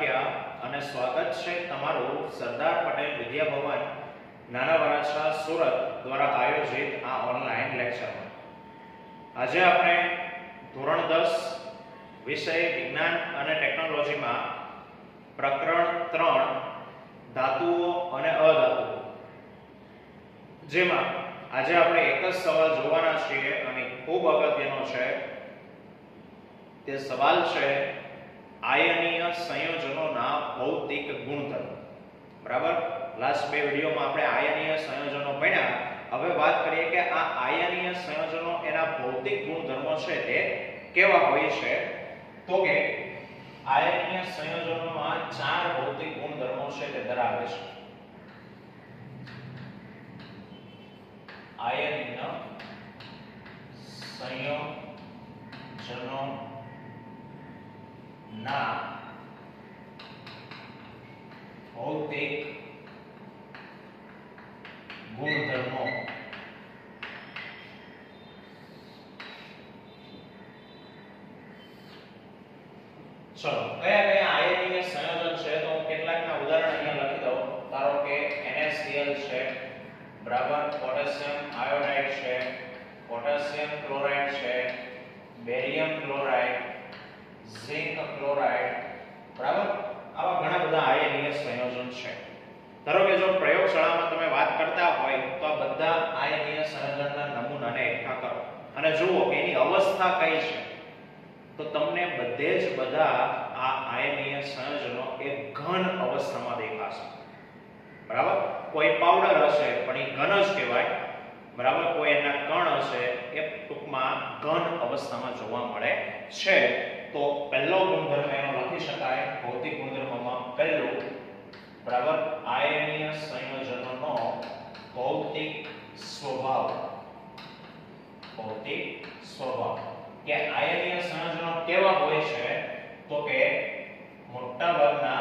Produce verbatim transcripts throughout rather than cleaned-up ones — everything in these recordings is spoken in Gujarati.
વાગ્યા અને સ્વાગત છે તમારું સરદાર પટેલ વિદ્યાભવન નાના વરાછા સુરત દ્વારા આયોજિત આ ઓનલાઈન લેક્ચરમાં. આજે આપણે ધોરણ દસ વિષય વિજ્ઞાન અને ટેકનોલોજીમાં પ્રકરણ ત્રણ ધાતુઓ અને અધાતુઓ, જેમાં આજે આપણે એક જ સવાલ જોવાના છીએ અને ખૂબ અગત્યનો છે. તે સવાલ છે આયનીય સંયોજનોના ભૌતિક ગુણધર્મો. બરાબર, લાસ્ટ બે વિડિયોમાં આપણે આયનીય સંયોજનો ભણ્યા. હવે વાત કરીએ કે આ આયનીય સંયોજનો એના ભૌતિક ગુણધર્મો છે તે કેવા હોય છે. તો કે આયનીય સંયોજનોમાં ચાર ભૌતિક ગુણધર્મો છે તે ધરાવે છે. આયનીય સંયોજનો ના ભૌતિક ગુણધર્મો. ચલો, કયા કયા આયનીય સંયોજન છે તો હું કેટલાકના ઉદાહરણ અહીંયા લખી દઉં. ધારો કે NaCl છે, બરાબર, પોટેશિયમ આયોડાઇડ છે, પોટેશિયમ ક્લોરાઇડ છે, બેરિયમ ક્લોરાઇડ, ઝિંક ક્લોરાઇડ, બરાબર. આવા ઘણા બધા આયનીય સંયોજન છે. ધારો કે જો પ્રયોગશાળામાં તમે વાત કરતા હોય તો આ બધા આયનીય સંયોજનના નમૂનાને એકઠા કરો અને જુઓ કે એની અવસ્થા કઈ છે, તો તમને બધે જ બધા આ આયનીય સંયોજનો એક ઘન અવસ્થામાં દેખાશે. બરાબર, કોઈ પાવડર હશે પણ એ ઘન જ કહેવાય. બરાબર, કોઈ એના કણ હશે એ ટૂંકમાં ઘન અવસ્થામાં જોવા મળે છે. તો પહેલો ગુણધર્મ એનો લખી શકાય ભૌતિક ગુણધર્મમાં પહેલું, બરાબર, આયનીય સંયોજનોનો ભૌતિક સ્વભાવ. ભૌતિક સ્વભાવ કે આયનીય સંયોજનો કેવા હોય છે તો કે મોટાભાગના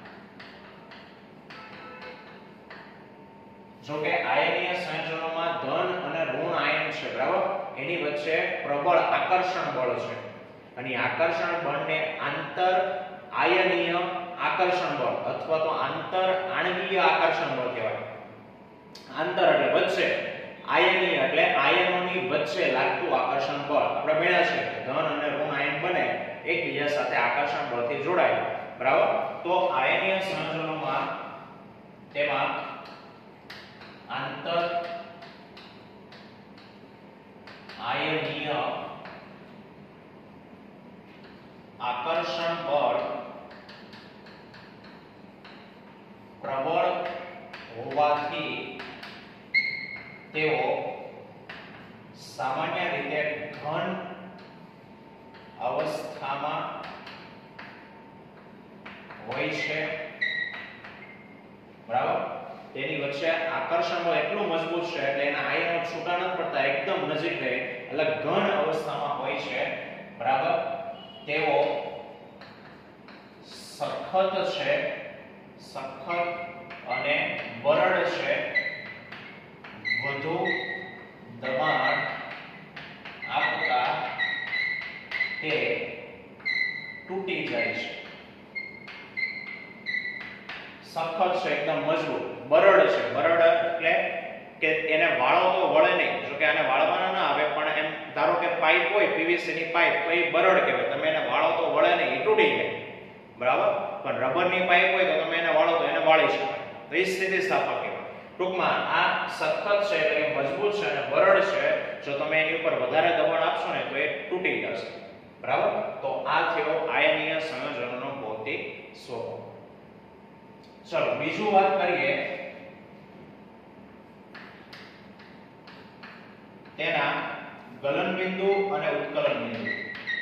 જો કે આયનીય સંયોજનોમાં ધન અને ઋણ આયન છે, બરાબર, એની વચ્ચે પ્રબળ આકર્ષણ બળ છે અને આકર્ષણ બળને આંતર આયનીય આકર્ષણ બળ અથવા તો આંતર આણ્વીય આકર્ષણ બળ કહેવાય. આંતર એટલે વચ્ચે, આયનીય એટલે આયનોની વચ્ચે લાગતું આકર્ષણ બળ. આપણે ભણ્યા છે કે ધન અને ઋણ આયન બને એકબીજા સાથે આકર્ષણ બળથી જોડાય. બરાબર, તો આયનીય સંયોજનોમાં તેમાં આંતર આયનીય આકર્ષણ બળ પ્રબળ હોવાથી તેઓ સામાન્ય રીતે ઘન અવસ્થામાં હોય છે. બરાબર, તેની વચ્ચે આકર્ષણ બળ એટલું મજબૂત છે એટલે એના આયનો છૂટા નથી પડતા, એકદમ નજીક રહે એટલે ઘન અવસ્થામાં હોય છે. બરાબર, તેઓ સખત છે, સખત અને બરડ છે. વધુ દબાણ આપતા તે તૂટી જાય છે. સખત છે, એકદમ મજબૂત. બરડ છે, બરડ એટલે કે એને વાળો તો વળે નહીં. જો કે આને વાળવાના ના આવે પણ એમ ધારો કે પાઇપ હોય, પીવીસી ની પાઇપ, તો એ બરડ કહેવાય. તમે એને વાળો તો વળે નહીં, એ તૂટી જાય. બરાબર, પણ રબરની પાઇપ હોય તો તમે એને વાળો તો એને વાળી શકાય. તો એ સ્થિતિસ્થાપક કહેવાય. ટૂંકમાં આ સખત છે એટલે મજબૂત છે અને બરડ છે. જો તમે એની ઉપર વધારે દબાણ આપશો ને તો એ તૂટી જશે. બરાબર, તો આ થયો આયનીય સંયોજનોનો ભૌતિક સ્વભાવ. ચલો, બીજું વાત કરીએ તેના ગલન બિંદુ અને ઉત્કલન બિંદુ.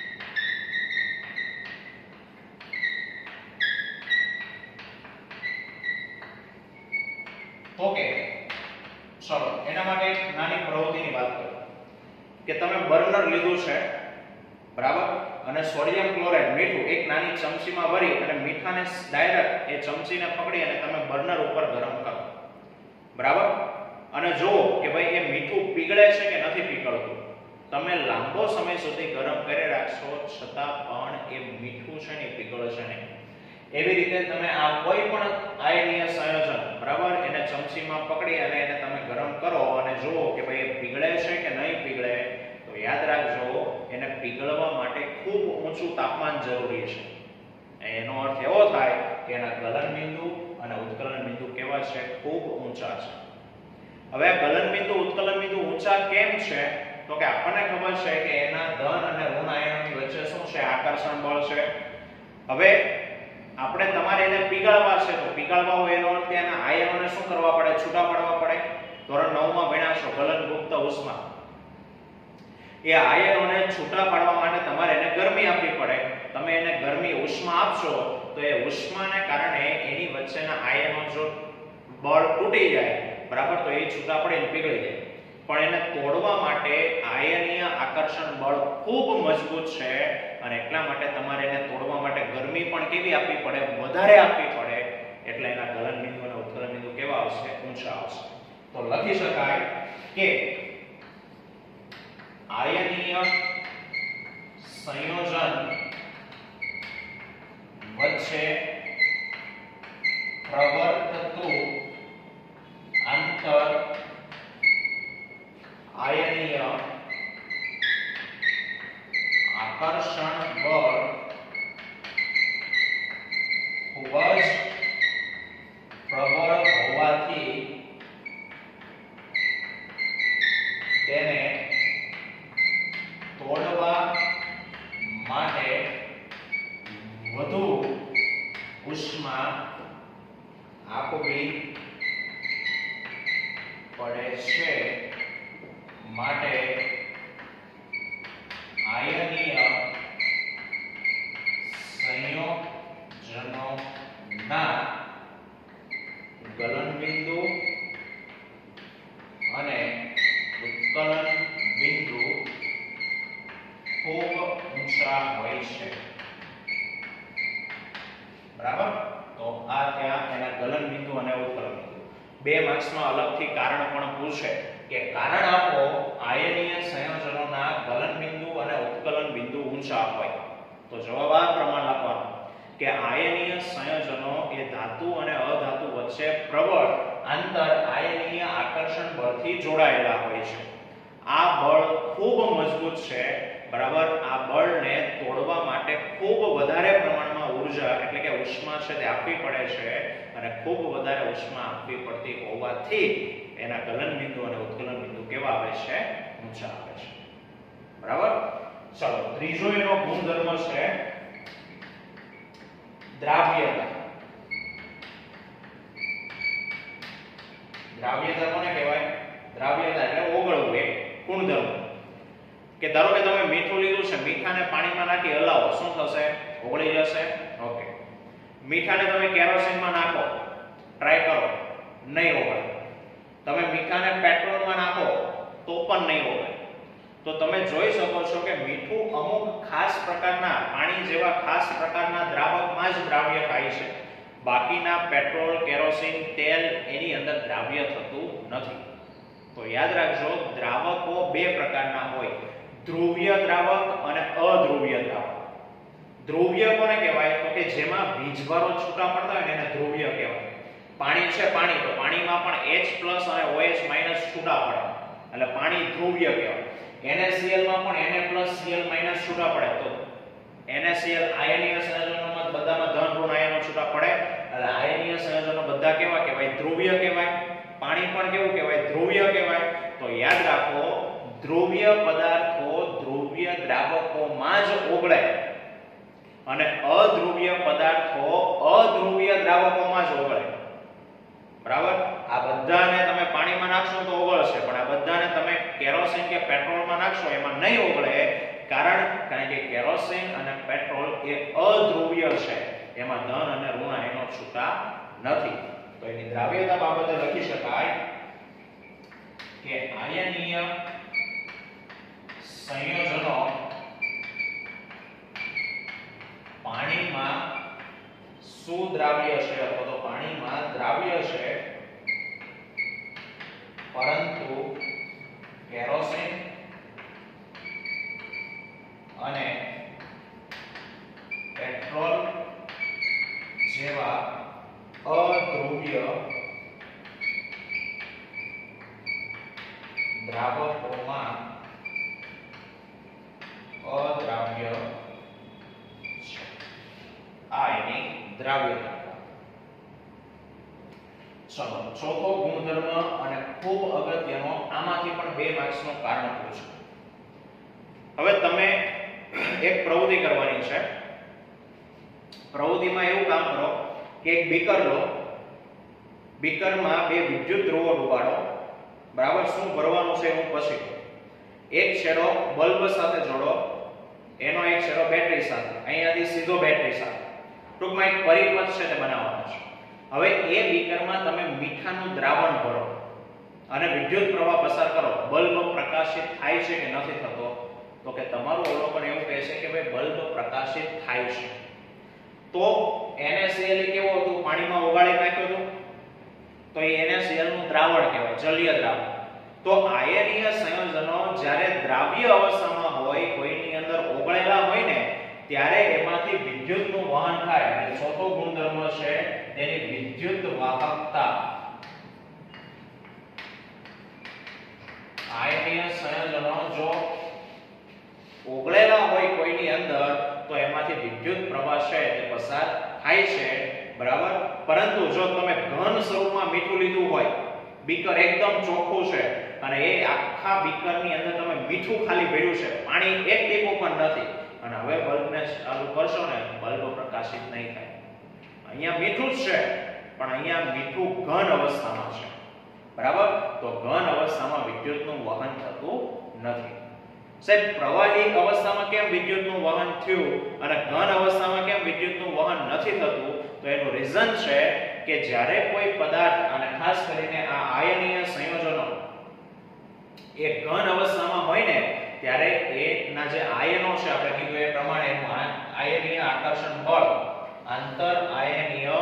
ઓકે, ચલો એના માટે એક નાની પ્રવૃત્તિની વાત કરું કે તમે બર્નર લીધું છે, બરાબર, અને સોડિયમ ક્લોરાઇડ મીઠું એક નાની ચમચીમાં ભરી અને મીઠાને ડાયરેક્ટ એ ચમચીને પકડી અને તમે બર્નર ઉપર ગરમ કરો. બરાબર, અને જુઓ કે ભાઈ એ મીઠું પીગળે છે કે નથી પીગળતું. તમે લાંબો સમય સુધી ગરમ કરી રાખશો છતાં પણ એ મીઠું છે ને પીગળશે નહીં. એવી રીતે તમે આ કોઈ પણ આયનીય સંયોજન બરાબર એને ચમચીમાં પકડી અને એને તમે ગરમ કરો અને જુઓ કે ભાઈ એ પીગળે છે કે નહીં પીગળે, તો યાદ રાખજો એને પીગળવા માટે ખૂબ ઊંચું તાપમાન જરૂરી છે. એનો અર્થ એવો થાય કે એના ગલન બિંદુ અને ઉત્કલન બિંદુ કેવા છે? ખૂબ ઊંચા છે. હવે ગલન બિંદુ ઉત્કલન બિંદુ ઊંચા કેમ છે? તો કે આપણને ખબર છે કે એના ધન અને ઋણ આયનોની વચ્ચે શું છે? આકર્ષણ બળ છે. હવે આપણે તમારે એને પીગળવા છે, તો પીગળવા હોય એનો અર્થ એના આયનોને શું કરવા પડે? છૂટા પાડવા પડે. ધોરણ નવ માં ભણ્યા છો ગલન ગુપ્ત ઉષ્મા. એ આયનોને છૂટા પાડવા માટે તમારે એને ગરમી આપવી પડે. તમે એને ગરમી ઉષ્મા આપશો તો એ ઉષ્માને કારણે એની વચ્ચેના આયનો જો બળ તૂટી જાય બરાબર, તો એ છૂટા પડીને પીગળી જાય. પણ એને તોડવા માટે આયનીય આકર્ષણ બળ ખૂબ મજબૂત છે અને એટલા માટે તમારે એને તોડવા માટે ગરમી પણ કેવી આપવી પડે? વધારે આપવી પડે. એટલે એના ગલન બિંદુ અને ઉત્કલન બિંદુ કેવા આવશે? ઊંચા આવશે. તો લખી શકાય કે આયનીય સંયોજન વચ્ચે પ્રવર્તતું આંતર આયનીય આકર્ષણ બળ ખૂબ જ પ્રબળ હોવાથી તેને તોડવા માટે વધુ ઉષ્મા આપવી પડે છે. માટે આયનીય સંયોજનોના ગલન બિંદુ અને ઉત્કલન બિંદુ ખૂબ ઊંચા હોય છે. બરાબર? તો આ ત્યાં એના ગલન બિંદુ અને ઉત્કલન બિંદુ. બે માર્ક્સમાં અલગથી કારણ પણ પૂછે કે કારણ આપો આયનીય સંયોજનોના ગલન બિંદુ અને ઉત્કલન બિંદુ ઊંચા હોય. તો જવાબ આ પ્રમાણે લખવાનો કે આયનીય સંયોજનો એ ધાતુ અને અધાતુ વચ્ચે પ્રબળ આંતર આયનીય આકર્ષણ બળથી જોડાયેલા હોય છે. આ બળ ખૂબ મજબૂત છે બરાબર. આ બળને તોડવા માટે ખૂબ વધારે પ્રમાણમાં ઊર્જા એટલે કે ઉષ્મા છે તે આપવી પડે છે અને ખૂબ વધારે ઉષ્મા આપવી પડતી હોવાથી એના ગલન બિંદુ અને ઉત્કલન બિંદુ કેવા આવે છે? ઊંચા આવે છે. બરાબર? ચલો, ત્રીજો એનો ગુણધર્મ છે દ્રાવ્યતા. દ્રાવ્યતા કોને કહેવાય? દ્રાવ્યતા એટલે ઓગળવું, એક ગુણધર્મ. કે ધારો કે તમે મીઠું લીધું છે, મીઠાને પાણીમાં નાખી હલાવો, શું થશે? ઓગળી જશે. ઓકે. મીઠાને તમે કેરોસીનમાં નાખો, ટ્રાય કરો, નહીં ઓગળે. તમે મીઠાને પેટ્રોલમાં નાખો તો પણ નહીં ઓગળે. તો તમે જોઈ શકો છો કે મીઠું અમુક ખાસ પ્રકારના પાણી જેવા ખાસ પ્રકારના દ્રાવકમાં જ દ્રાવ્ય થાય છે. બાકીના પેટ્રોલ, કેરોસીન, તેલ એની અંદર દ્રાવ્ય થતું નથી. તો યાદ રાખજો, દ્રાવકો બે પ્રકારના હોય, ધ્રુવીય દ્રાવક અને અધ્રુવીય દ્રાવક. ધ્રુવીય કોને કહેવાય? તો કે જેમાં વીજભારો છૂટા પડતા હોય ને એને ધ્રુવીય કહેવાય. પાણી છે પાણી, તો પાણીમાં પણ H+ અને OH- છૂટા પડે એટલે પાણી ધ્રુવીય કહેવાય. NaCl માં પણ Na+Cl- છૂટા પડે તો NaCl આયનીય સંયોજનોમાં બધામાં ધન ઋણ આયનો છૂટા પડે એટલે આયનીય સંયોજનો બધા કેવા કહેવાય? ધ્રુવીય કહેવાય. પાણી પણ કેવું કહેવાય? ધ્રુવીય કહેવાય. તો યાદ રાખો, ધ્રુવીય પદાર્થો ધ્રુવીય દ્રાવકોમાં જ ઓગળે અને અધ્રુવીય પદાર્થો અધ્રુવીય દ્રાવકોમાં જ ઓગળે. બરાબર? આ બધાને તમે પાણીમાં નાખશો તો ઓગળશે, પણ આ બધાને તમે કેરોસીન કે પેટ્રોલમાં નાખશો એમાં નહીં ઓગળે. કારણ કારણ કે કેરોસીન અને પેટ્રોલ એ અધ્રુવીય છે, એમાં ધન અને ઋણ આયનો છૂટા નથી. તો એની દ્રાવ્યતા બાબતે લખી શકાય કે આયનીય સંયોજનો પાણીમાં સુદ્રાવ્ય છે અથવા તો પાણીમાં દ્રાવ્ય છે, પરંતુ કેરોસીન અને પેટ્રોલ જેવા અધ્રુવ્ય દ્રાવકોમાં અદ્રાવ્ય છે. આ એની દ્રાવ્યતા. ચલો, ચોથો ગુણધર્મ અને ખૂબ અગત્યનો, આમાંથી પણ બે માર્ક્સનો કારણ પૂછો. હવે તમે એક પ્રવૃત્તિ કરવાની છે. પ્રવૃત્તિમાં એવું કામ કરો કે એક બીકર લો, બીકરમાં બે વિદ્યુત ધ્રુવો ડુબાડો. બરાબર, શું ભરવાનું છે હું પછી કહું. એક છેડો બલ્બ સાથે જોડો, એનો એક છેડો બેટરી સાથે, અહીંયાથી સીધો બેટરી સાથે. ટૂંકમાં એક પરિપથ છે તે બનાવવાનો છે. હવે એ બીકરમાં તમે મીઠાનું દ્રાવણ ભરો અને વિદ્યુત પ્રવાહ પસાર કરો. બલ્બ પ્રકાશિત થાય છે કે નથી થતો? તો કે તમારું અવલોકન એવું કહે છે કે ભાઈ બલ્બ પ્રકાશિત થાય છે. તો NaCl કેવો હતું? પાણીમાં ઓગાળી નાખ્યો હતો, તો એ NaCl નું દ્રાવણ કહેવાય, જલીય દ્રાવણ. તો આયનીય સંયોજનો જ્યારે દ્રાવ્ય અવસ્થામાં હોય, કોઈની અંદર ઓગળેલા હોય ને, ત્યારે એમાંથી વિદ્યુતનું વહન થાય. એટલે ચોથો ગુણધર્મ છે તેની વિદ્યુત વાહકતા. આયનીય સંયોજનો જો ઓગળેલા હોય કોઈની અંદર, તો એમાંથી વિદ્યુત પ્રવાહ છે તે પસાર થાય છે. બરાબર, પરંતુ જો તમે ઘન સ્વરૂપમાં મીઠું લીધું હોય, બીકર એકદમ ચોખ્ખું છે અને એ આખા બીકરની અંદર તમે મીઠું ખાલી ભર્યું છે, પાણી એક ટીપું પણ નથી, અને હવે બલ્બને ચાલુ કરશો ને, બલ્બ પ્રકાશિત નહીં થાય. અહીંયા મીઠું જ છે, પણ અહીંયા મીઠું ઘન અવસ્થામાં છે. બરાબર, તો ઘન અવસ્થામાં વિદ્યુતનું વહન થતું નથી. સાહેબ, પ્રવાહી અવસ્થામાં કેમ વિદ્યુતનું વહન થયું અને ઘન અવસ્થામાં કેમ વિદ્યુતનું વહન નથી થતું? તો એનું રીઝન છે કે જ્યારે કોઈ પદાર્થ, અને ખાસ કરીને આ આયનીય સંયોજનો એ ઘન અવસ્થામાં હોય ને, ત્યારે એના જે આયનો છે, આપણે કીધું એ પ્રમાણે એનું આયનીય આકર્ષણ બળ, આંતર આયનીય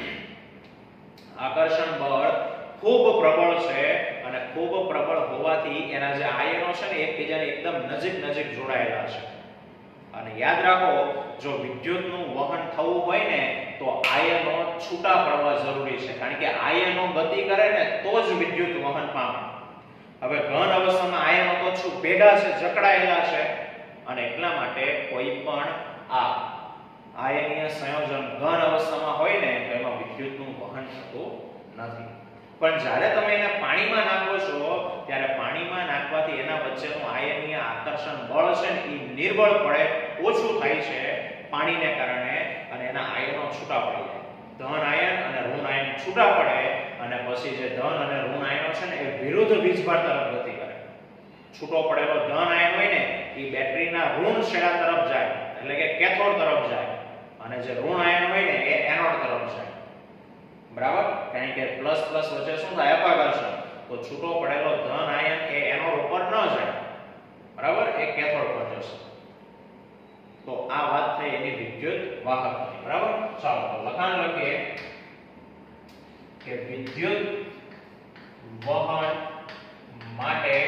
આકર્ષણ બળ ખૂબ પ્રબળ છે. અને ખૂબ પ્રબળ હોવાથી એના જે આયનો છે ને, એકબીજાની એકદમ નજીક નજીક જોડાયેલા છે. અને યાદ રાખો, જો વિદ્યુતનું વહન થવું હોય ને, તો આયનો છૂટા પડવા જરૂરી છે, કારણ કે આયનો ગતિ કરે ને તો જ વિદ્યુત વહન પામે. હવે ઘન અવસ્થામાં આયનો તો છું ભેગા છે, જકડાયેલા છે, અને એટલા માટે કોઈ પણ આ આયનીય સંયોજન ઘન અવસ્થામાં હોય ને, તો એમાં વિદ્યુતનું વહન થતું નથી. પણ જ્યારે તમે એને પાણીમાં નાખો છો, ત્યારે પાણીમાં નાખવાથી એના વચ્ચેનું આયનીય આકર્ષણ બળ છે ને, એ નિર્બળ પડે, ઓછું થાય છે પાણીને કારણે, અને એના આયનો છૂટા પડી જાય. ધન આયન અને ઋણ આયન છૂટા પડે, અને પછી જે ધન અને ઋણ આયનો છે ને, એ વિરુદ્ધ વીજભાર તરફ ગતિ કરે. છૂટો પડેલો ધન આયન હોય ને, એ બેટરીના ઋણ છેડા તરફ જાય, એટલે કે કેથોડ તરફ જાય, અને જે ઋણ આયન હોય ને, એ એનોડ તરફ જાય. બરાબર, કારણ કે પ્લસ પ્લસ વચ્ચે શું થાય? અપાકર્ષણ. તો છૂટો પડેલો ધન આયન એ એનોડ ઉપર ન જાય, બરાબર, એ કેથોડ પર જશે. તો આ વાત થઈ એની વિદ્યુત વાહકતાની. બરાબર, ચાલો તો લખાણ લખીએ કે વિદ્યુત વહન માટે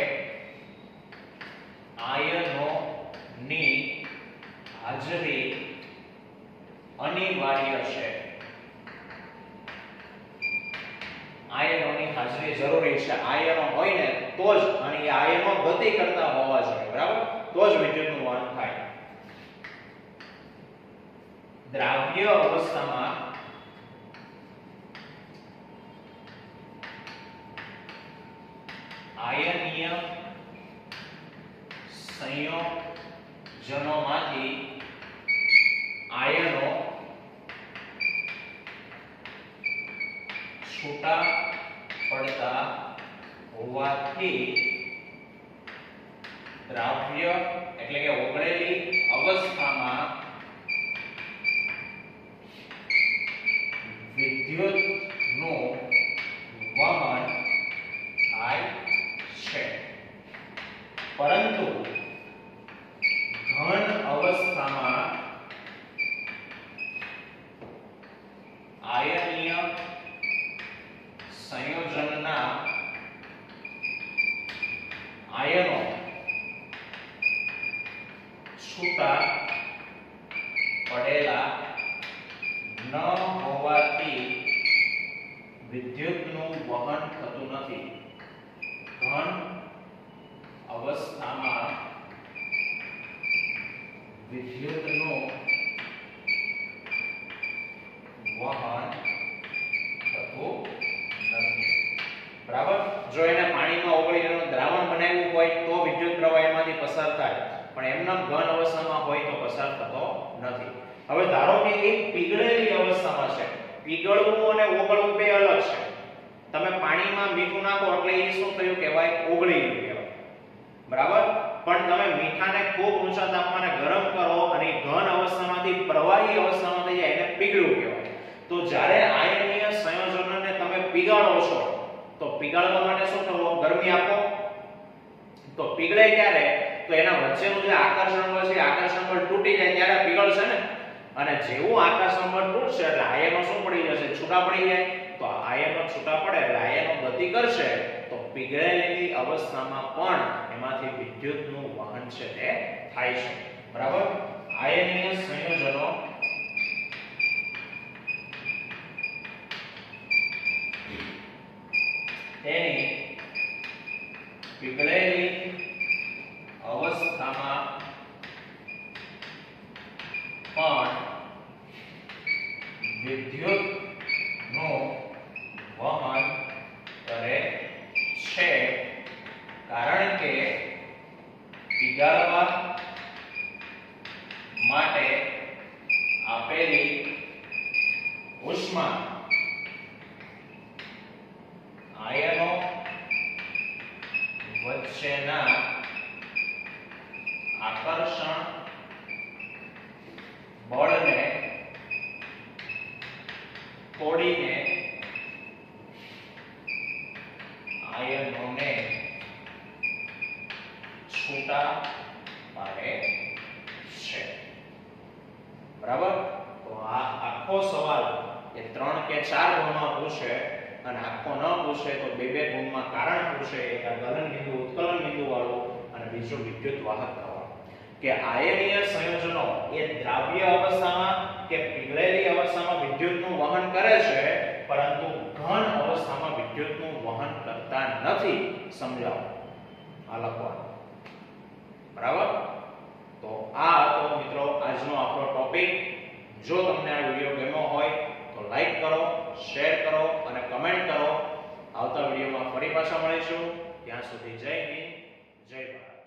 આયનોની હાજરી અનિવાર્ય છે. આયનોની હાજરી જરૂરી છે. આયનો હોય ને તો જ, અને એ આયનો ગતિ કરતા હોવા જોઈએ. બરાબર, તો જ વિદ્યુતનું વહન થાય. દ્રાવ્ય અવસ્થામાં આયનીય સંયોજનોમાંથી આયનો છૂટા પડતા હોવાથી દ્રાવ્ય એટલે કે ઓગળેલી અવસ્થામાં વિદ્યુતનું વહન થાય છે. પરંતુ ઘન અવસ્થામાં આયનીય સંયોજનના આયનો છૂટા વિદ્યુતનું વહન થતું નથી. ઘન અવસ્થામાં વિદ્યુતનું વહન થતું નથી. બરાબર. જો એને પાણીમાં ઓગળીને દ્રાવણ બનાવ્યું હોય તો વિદ્યુત પ્રવાહ એમાંથી પસાર થાય, પણ એમના ઘન અવસ્થામાં હોય તો પસાર થતો નથી. હવે ધારો કે એક પીગળેલી અવસ્થામાં છે. પીગળવું અને ઓગળવું બે અલગ છે. તમે પાણીમાં મીઠું નાખો એટલે એ શું થયું કહેવાય? ઓગળી ગયું કહેવાય. બરાબર. પણ તમે મીઠાને ખૂબ ઊંચા તાપમાને ગરમ કરો અને ઘન અવસ્થામાંથી પ્રવાહી અવસ્થામાં થઈ જાય એને પીગળવું કહેવાય. તો જ્યારે આયનીય સંયોજનોને તમે પીગાળો છો તો પીગાળવા માટે શું કરવું? ગરમી આપો. તો પીગળે ક્યારે? તો એના વચ્ચેનું જે આકર્ષણ બળ છે આકર્ષણ બળ તૂટી જાય ત્યારે પીગળશે ને. અને જેવું આકર્ષણ બળ તૂટશે એટલે આયનો શું પડી જશે? છૂટા પડી જાય. તો આયનો છૂટા પડે એટલે આયનો ગતિ કરશે તો પીગળેલી અવસ્થામાં પણ એમાંથી વિદ્યુતનું વહન છે તે થાય છે. બરાબર. આયનીય સંયોજનો તેની પીગળેલી અવસ્થામાં પણ વિદ્યુતનું વહન કરે છે, કારણ કે પીગાળવા માટે આપેલી ઉષ્મા આયનો વચ્ચેના આકર્ષણ બળને તોડીને આયનોને છૂટા પાડે છે. બરાબર. તો આ આખો સવાલ એ ત્રણ કે ચાર ગુણમાં પૂછે અને આખો ન પૂછે તો બે બે ગુણમાં કારણ પૂછે. એક આ ગલન બિંદુ ઉત્કલન બિંદુ વાળું અને બીજું વિદ્યુત વાહક થવાનું. કે આયનીય સંયોજનો એ દ્રાવ્ય અવસ્થામાં કે પીગળેલી અવસ્થામાં વિદ્યુતનું વહન કરે છે, પરંતુ ઘન અવસ્થામાં વિદ્યુતનું વહન કરતા નથી. સમજાવો. આ લખવાનું. બરાબર. તો આ હતો મિત્રો આજનો આપણો ટોપિક. જો તમને આ વિડિયો ગમ્યો હોય તો લાઈક કરો, શેર કરો અને કમેન્ટ કરો. આવતા વિડિયોમાં ફરી પાછા મળીશું. ત્યાં સુધી જય હિન્દ, જય ભારત.